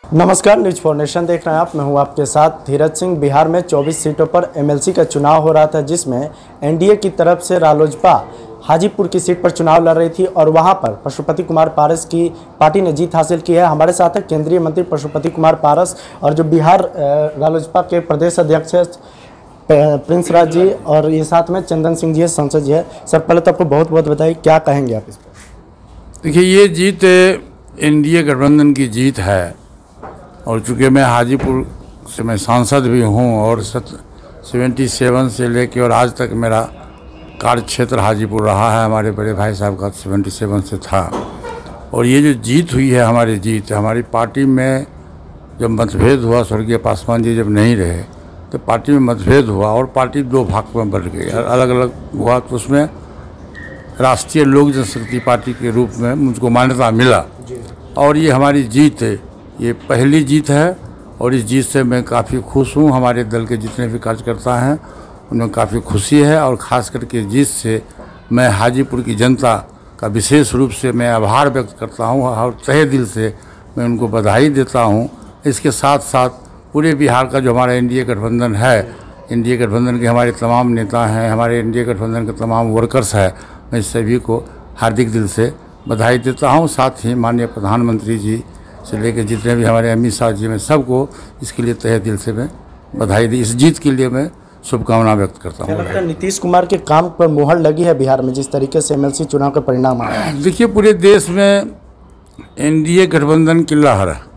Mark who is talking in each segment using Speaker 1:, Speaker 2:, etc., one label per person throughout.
Speaker 1: नमस्कार, news for nation देख रहे हैं आप। मैं हूं आपके साथ धीरज सिंह। बिहार में 24 सीटों पर एमएलसी का चुनाव हो रहा था, जिसमें एनडीए की तरफ से रालोजपा हाजीपुर की सीट पर चुनाव लड़ रही थी और वहां पर पशुपति कुमार पारस की पार्टी ने जीत हासिल की है। हमारे साथ है केंद्रीय मंत्री पशुपति कुमार पारस और जो बिहार रालोजपा के प्रदेश अध्यक्ष है प्रिंस राज जी, और ये साथ में चंदन सिंह जी है, सांसद जी है। सर, पहले तो आपको बहुत बहुत बधाई। क्या कहेंगे आप इस पर?
Speaker 2: देखिए, ये जीत एनडीए गठबंधन की जीत है और चूँकि मैं हाजीपुर से मैं सांसद भी हूँ और 77 से लेके और आज तक मेरा कार्य क्षेत्र हाजीपुर रहा है। हमारे बड़े भाई साहब का 77 से था और ये जो जीत हुई है हमारी पार्टी में जब मतभेद हुआ, स्वर्गीय पासवान जी जब नहीं रहे तो पार्टी में मतभेद हुआ और पार्टी दो भाग में बढ़ गई, अलग अलग हुआ। तो उसमें राष्ट्रीय लोक जनशक्ति पार्टी के रूप में मुझको मान्यता मिला और ये हमारी जीत है, ये पहली जीत है और इस जीत से मैं काफ़ी खुश हूँ। हमारे दल के जितने भी कार्यकर्ता हैं उनमें काफ़ी खुशी है और ख़ास करके जीत से मैं हाजीपुर की जनता का विशेष रूप से मैं आभार व्यक्त करता हूँ और तहे दिल से मैं उनको बधाई देता हूँ। इसके साथ साथ पूरे बिहार का जो हमारा एनडीए गठबंधन है, एनडीए गठबंधन के हमारे तमाम नेता हैं, हमारे एनडीए गठबंधन के तमाम वर्कर्स हैं, मैं सभी को हार्दिक दिल से बधाई देता हूँ। साथ ही माननीय प्रधानमंत्री जी से लेकर जितने भी हमारे अमित शाह जी, मैं सबको इसके लिए तहे दिल से मैं बधाई दी। इस जीत के लिए मैं शुभकामना व्यक्त करता हूँ।
Speaker 1: लगता है नीतीश कुमार के काम पर मुहर लगी है बिहार में, जिस तरीके से एमएलसी चुनाव का परिणाम आया है?
Speaker 2: देखिए, पूरे देश में एनडीए गठबंधन की लहर है।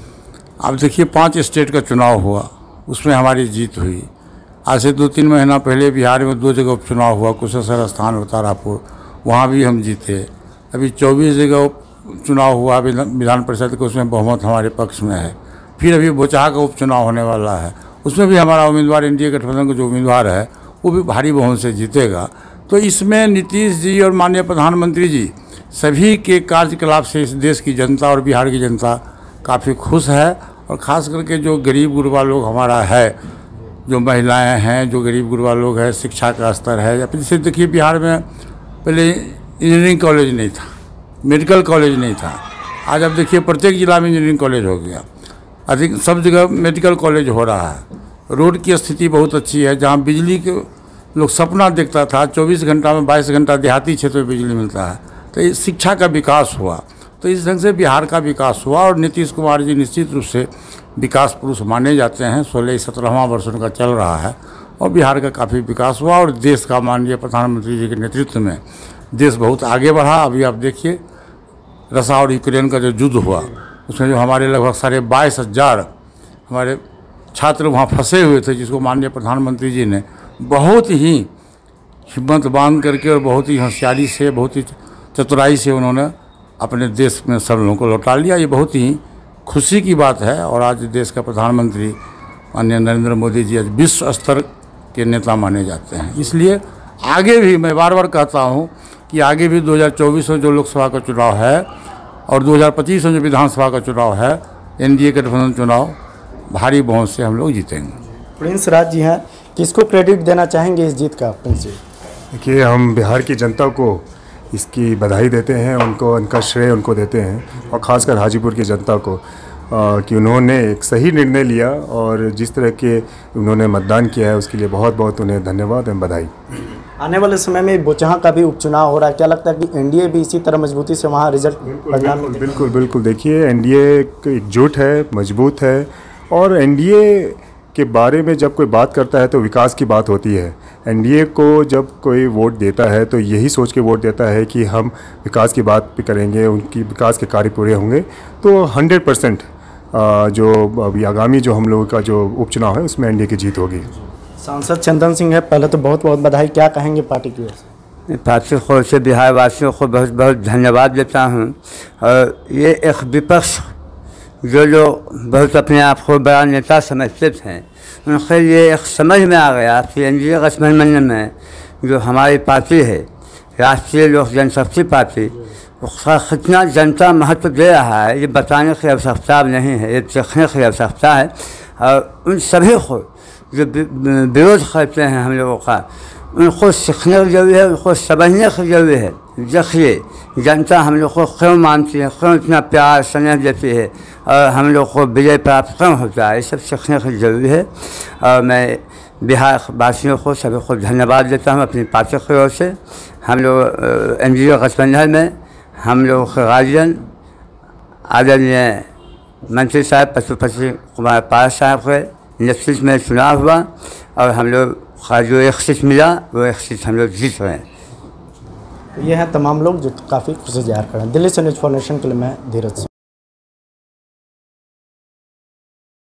Speaker 2: अब देखिए, 5 स्टेट का चुनाव हुआ, उसमें हमारी जीत हुई। आज से 2-3 महीना पहले बिहार में 2 जगह उपचुनाव हुआ, कुशेश्वर स्थान और तारापुर, वहाँ भी हम जीते। अभी 24 जगह चुनाव हुआ विधान परिषद का, उसमें बहुमत हमारे पक्ष में है। फिर अभी बोचहा का उपचुनाव होने वाला है, उसमें भी हमारा उम्मीदवार एनडीए गठबंधन का जो उम्मीदवार है वो भी भारी बहुमत से जीतेगा। तो इसमें नीतीश जी और माननीय प्रधानमंत्री जी सभी के कार्यकलाप से इस देश की जनता और बिहार की जनता काफ़ी खुश है। और ख़ास करके जो गरीब गुरबा लोग हमारा है, जो महिलाएँ हैं, जो गरीब गुरबा लोग हैं, शिक्षा का स्तर है। या फिर देखिए, बिहार में पहले इंजीनियरिंग कॉलेज नहीं था, मेडिकल कॉलेज नहीं था। आज अब देखिए प्रत्येक जिला में इंजीनियरिंग कॉलेज हो गया, अधिक सब जगह मेडिकल कॉलेज हो रहा है। रोड की स्थिति बहुत अच्छी है, जहाँ बिजली के लोग सपना देखता था 24 घंटा में 22 घंटा देहाती क्षेत्र में बिजली मिलता है। तो इस शिक्षा का विकास हुआ, तो इस ढंग से बिहार का विकास हुआ। और नीतीश कुमार जी निश्चित रूप से विकास पुरुष माने जाते हैं। 16-17वां वर्ष उनका चल रहा है और बिहार का काफ़ी विकास हुआ और देश का माननीय प्रधानमंत्री जी के नेतृत्व में देश बहुत आगे बढ़ा। अभी आप देखिए, रशिया और यूक्रेन का जो युद्ध हुआ, उसमें जो हमारे लगभग 22,500 हमारे छात्र वहाँ फंसे हुए थे, जिसको माननीय प्रधानमंत्री जी ने बहुत ही हिम्मत बांध करके और बहुत ही होशियारी से, बहुत ही चतुराई से उन्होंने अपने देश में सब लोगों को लौटा लिया। ये बहुत ही खुशी की बात है। और आज देश का प्रधानमंत्री माननीय नरेंद्र मोदी जी आज विश्व स्तर के नेता माने जाते हैं। इसलिए आगे भी मैं बार बार कहता हूँ कि आगे भी 2024 में जो लोकसभा का चुनाव है और 2025 में जो विधानसभा का चुनाव है, एनडीए गठबंधन चुनाव भारी बहुमत से हम लोग जीतेंगे।
Speaker 1: प्रिंस राज जी हैं, किसको क्रेडिट देना चाहेंगे इस जीत का? प्रिंस जी,
Speaker 3: देखिए, हम बिहार की जनता को इसकी बधाई देते हैं, उनका श्रेय उनको देते हैं और ख़ासकर हाजीपुर की जनता को कि उन्होंने एक सही निर्णय लिया और जिस तरह के उन्होंने मतदान किया है उसके लिए बहुत बहुत उन्हें धन्यवाद एवं बधाई।
Speaker 1: आने वाले समय में बोचहा का भी उपचुनाव हो रहा है, क्या लगता है कि एनडीए भी इसी तरह मजबूती से वहाँ रिजल्ट?
Speaker 3: बिल्कुल। देखिए, एनडीए एकजुट है, मजबूत है और एनडीए के बारे में जब कोई बात करता है तो विकास की बात होती है। एनडीए को जब कोई वोट देता है तो यही सोच के वोट देता है कि हम विकास की बात भी करेंगे, उनकी विकास के कार्य पूरे होंगे। तो 100% जो अभी आगामी जो हम लोगों का जो उपचुनाव है उसमें एनडीए की जीत होगी।
Speaker 1: सांसद चंदन सिंह है, पहले तो बहुत बहुत बधाई। क्या कहेंगे पार्टी की ओर से?
Speaker 4: पार्टी की ओर से बिहार वासियों को बहुत बहुत धन्यवाद देता हूँ। और ये एक विपक्ष जो लोग बहुत अपने आप को बड़ा नेता समझते थे, उनके लिए एक समझ में आ गया कि एनडीए गठबंधन में जो हमारी पार्टी है, राष्ट्रीय लोक जनशक्ति पार्टी, उसका कितना जनता महत्व दे रहा है, ये बताने की आवश्यकता नहीं है, ये देखने की आवश्यकता है। और उन सभी को जो विरोध करते हैं हम लोगों का, उनको सीखने की जरूरी है, उनको समझने की जरूरी है। देखिए जनता हम लोग को क्यों मानती है, क्यों इतना प्यार स्नेह देती है और हम लोग को विजय प्राप्त क्यों होता है, ये सब सीखने की जरूरी है। और मैं बिहार वासियों को सभी को धन्यवाद देता हूँ अपनी पार्टी की ओर से। हम लोग एनडीए गठबंधन में हम लोग के गार्जियन आदरणीय मंत्री साहब पशुपति कुमार पाल साहब के नेतृत्व में चुनाव हुआ और हम लोग का जो एक सीट मिला वो एक सीट हम लोग जीत रहे हैं।
Speaker 1: ये हैं तमाम लोग जो काफ़ी खुशी जाहिर कर रहे हैं। दिल्ली से न्यूज़ फॉर नेशन के लिए मैं धीरज सिंह।